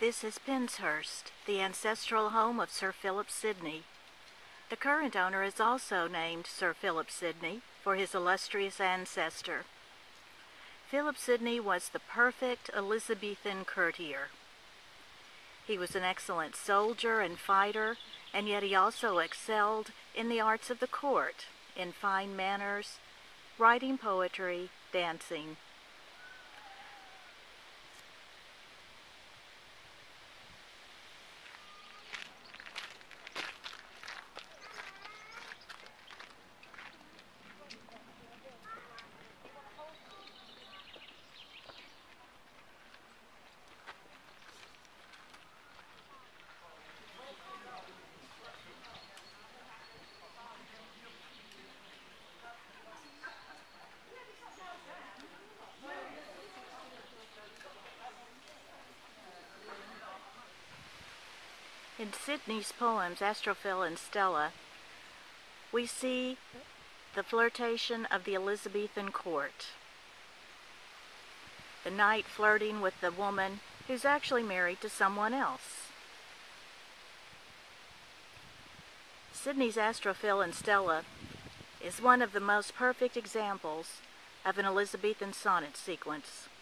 This is Penshurst, the ancestral home of Sir Philip Sidney. The current owner is also named Sir Philip Sidney for his illustrious ancestor. Philip Sidney was the perfect Elizabethan courtier. He was an excellent soldier and fighter, and yet he also excelled in the arts of the court, in fine manners, writing poetry, dancing. In Sidney's poems, Astrophil and Stella, we see the flirtation of the Elizabethan court. The knight flirting with the woman who's actually married to someone else. Sidney's Astrophil and Stella is one of the most perfect examples of an Elizabethan sonnet sequence.